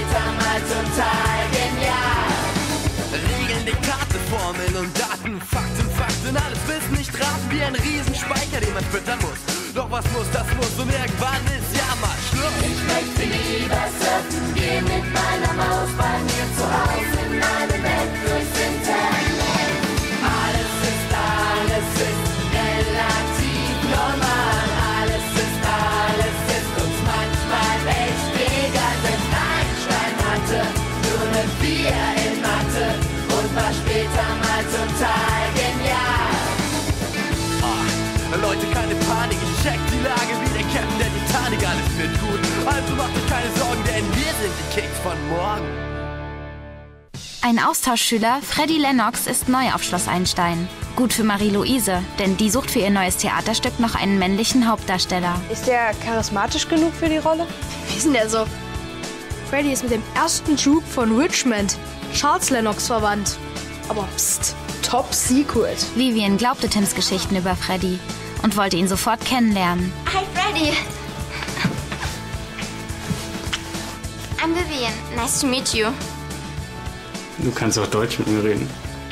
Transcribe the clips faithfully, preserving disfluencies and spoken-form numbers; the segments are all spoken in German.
später mal total genial. Regeln, Diktate, Formeln und Daten, Fakten, Fakten, alles Wissen nicht raten wie ein Riesenspeicher, den man füttern muss. Doch was muss, das muss und irgendwann ist ja mal Schluss. Ich möchte lieber surfen gehen mit meiner Maus bei mir zu Hause in meine Welt durchs Internet. Alles ist, alles ist relativ normal. Alles ist, alles ist uns manchmal echt egal. Denn Einstein hatte nur eine vier in Mathe und war später mal total genial. Ah, Leute, keine Panik, ich check die Lage wie der Captain der Titanic. Alles wird gut, also macht euch keine Sorgen, denn wir sind die Kings von morgen. Ein Austauschschüler, Freddy Lennox, ist neu auf Schloss Einstein. Gut für Marie-Louise, denn die sucht für ihr neues Theaterstück noch einen männlichen Hauptdarsteller. Ist der charismatisch genug für die Rolle? Wie ist denn der so? Freddy ist mit dem ersten Duke von Richmond, Charles Lennox, verwandt. Aber pst, top secret. Vivian glaubte Tims Geschichten über Freddy und wollte ihn sofort kennenlernen. Hi, Freddy. I'm Vivian. Nice to meet you. Du kannst auch Deutsch mit mir reden.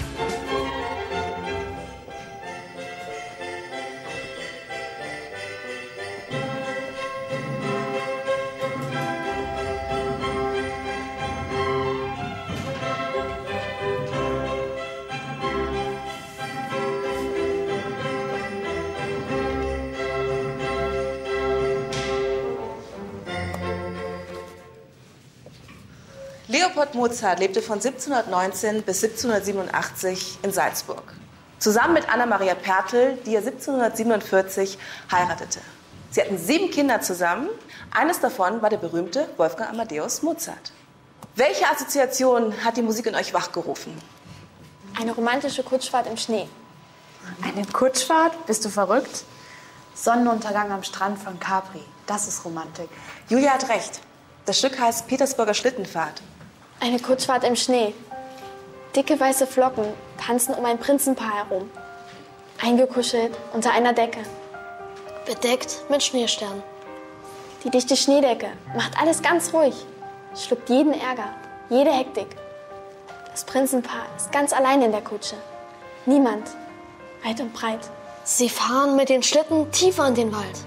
Leopold Mozart lebte von siebzehnhundertneunzehn bis siebzehnhundertsiebenundachtzig in Salzburg. Zusammen mit Anna-Maria Pertl, die er siebzehnhundertsiebenundvierzig heiratete. Sie hatten sieben Kinder zusammen. Eines davon war der berühmte Wolfgang Amadeus Mozart. Welche Assoziation hat die Musik in euch wachgerufen? Eine romantische Kutschfahrt im Schnee. Eine Kutschfahrt? Bist du verrückt? Sonnenuntergang am Strand von Capri. Das ist Romantik. Julia hat recht. Das Stück heißt Petersburger Schlittenfahrt. Eine Kutschfahrt im Schnee. Dicke weiße Flocken tanzen um ein Prinzenpaar herum. Eingekuschelt unter einer Decke. Bedeckt mit Schneesternen. Die dichte Schneedecke macht alles ganz ruhig. Schluckt jeden Ärger, jede Hektik. Das Prinzenpaar ist ganz allein in der Kutsche. Niemand, weit und breit. Sie fahren mit den Schlitten tiefer in den Wald.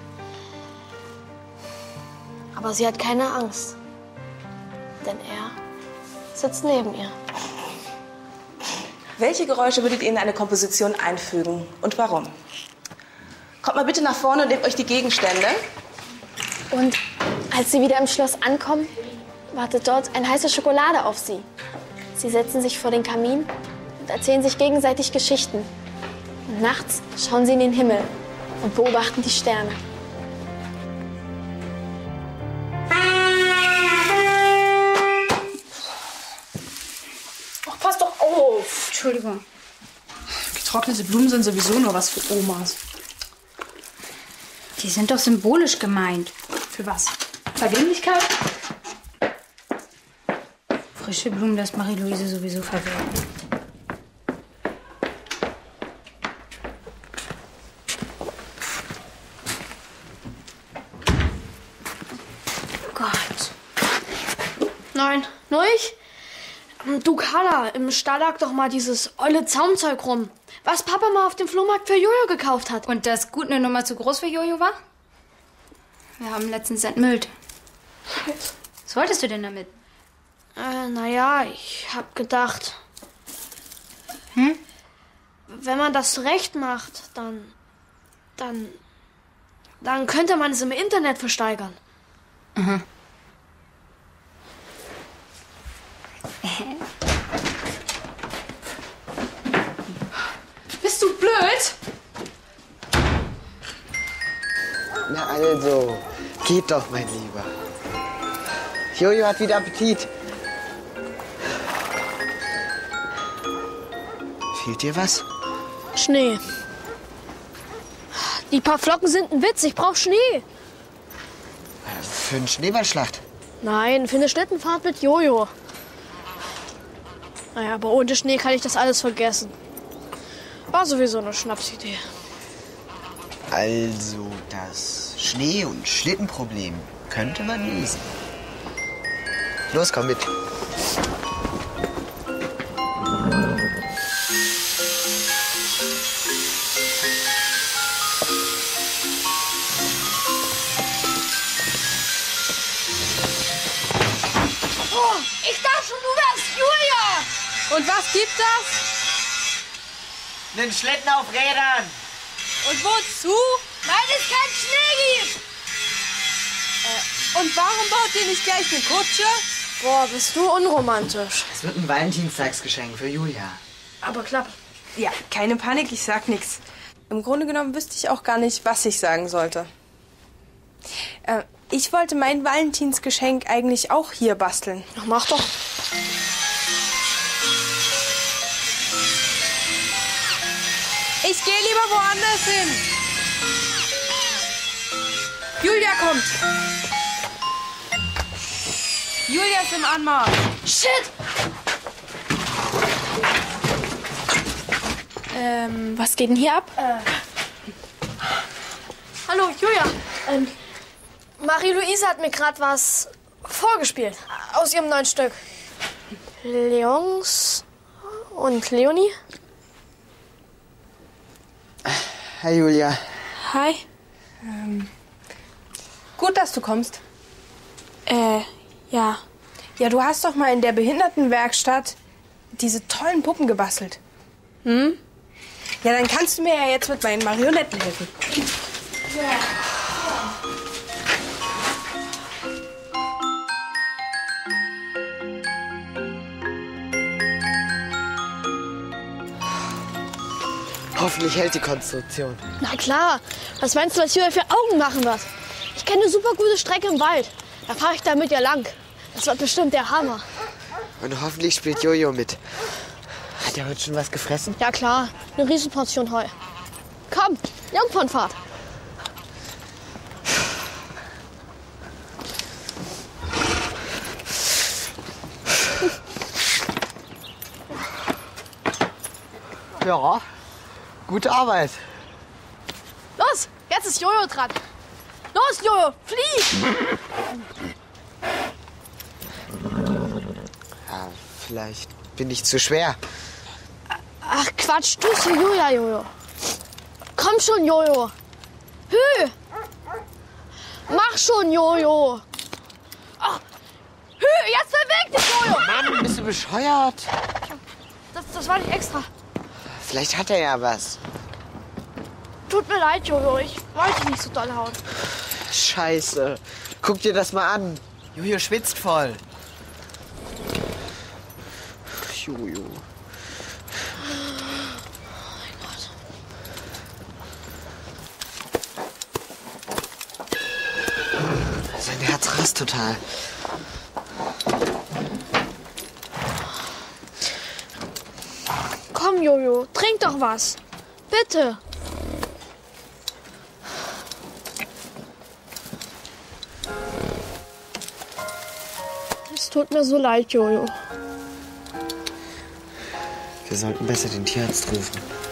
Aber sie hat keine Angst. Denn er sitzt neben ihr. Welche Geräusche würdet ihr in eine Komposition einfügen und warum? Kommt mal bitte nach vorne und nehmt euch die Gegenstände. Und als sie wieder im Schloss ankommen, wartet dort eine heiße Schokolade auf sie. Sie setzen sich vor den Kamin und erzählen sich gegenseitig Geschichten. Und nachts schauen sie in den Himmel und beobachten die Sterne. Ach, pass doch auf. Entschuldigung. Getrocknete Blumen sind sowieso nur was für Omas. Die sind doch symbolisch gemeint. Für was? Vergänglichkeit? Frische Blumen lässt Marie-Louise sowieso verwelken. Gott. Nein, nur ich? Du, Carla, im Stall lag doch mal dieses olle Zaumzeug rum, was Papa mal auf dem Flohmarkt für Jojo gekauft hat. Und das gut eine Nummer zu groß für Jojo war? Wir haben letztens entmüllt. Was wolltest du denn damit? Äh, naja, ich hab gedacht... Hm? Wenn man das recht macht, dann... Dann... Dann könnte man es im Internet versteigern. Mhm. Bist du blöd? Na also, geht doch, mein Lieber. Jojo hat wieder Appetit. Fehlt dir was? Schnee. Die paar Flocken sind ein Witz, ich brauch Schnee. Für eine Schneeballschlacht. Nein, für eine Schlittenfahrt mit Jojo. Naja, aber ohne Schnee kann ich das alles vergessen. War sowieso eine Schnapsidee. Also, das Schnee- und Schlittenproblem könnte man lösen. Los, komm mit. Oh, ich dachte schon, du wärst Julia. Und was gibt das? Einen Schlitten auf Rädern. Und wozu? Weil es keinen Schnee gibt. Äh, und warum baut ihr nicht gleich eine Kutsche? Boah, bist du unromantisch. Es wird ein Valentinstagsgeschenk für Julia. Aber klappt. Ja, keine Panik, ich sag nichts. Im Grunde genommen wüsste ich auch gar nicht, was ich sagen sollte. Äh, ich wollte mein Valentinsgeschenk eigentlich auch hier basteln. Ach, mach doch. Ich gehe lieber woanders hin. Julia kommt. Julia ist im Anmarsch. Shit! Ähm, was geht denn hier ab? Äh. Hallo, Julia. Ähm, Marie-Louise hat mir gerade was vorgespielt. Aus ihrem neuen Stück. Leons und Leonie? Hi, Julia. Hi. Ähm, gut, dass du kommst. Äh, ja. Ja, du hast doch mal in der Behindertenwerkstatt diese tollen Puppen gebastelt. Hm? Ja, dann kannst du mir ja jetzt mit meinen Marionetten helfen. Ja. Hoffentlich hält die Konstruktion. Na klar. Was meinst du, was Julia für Augen machen wird? Ich kenne eine super gute Strecke im Wald. Da fahre ich da mit ihr lang. Das wird bestimmt der Hammer. Und hoffentlich spielt Jojo mit. Hat er heute schon was gefressen? Ja klar, eine Riesenportion Heu. Komm, Jungfernfahrt. Ja, gute Arbeit. Los, jetzt ist Jojo dran. Los, Jojo, flieg! Ja, vielleicht bin ich zu schwer. Ach Quatsch, du bist für Julia, Jojo. Komm schon, Jojo. Hü! Mach schon, Jojo. Ach, Hü, jetzt beweg dich, Jojo. Mann, bist du bescheuert? Das, das war nicht extra. Vielleicht hat er ja was. Tut mir leid, Jojo. Ich wollte dich nicht so doll hauen. Scheiße. Guck dir das mal an. Jojo schwitzt voll. Jojo. Sein Herz rast total. Komm, Jojo, trink doch was. Bitte. Es tut mir so leid, Jojo. Wir sollten besser den Tierarzt rufen.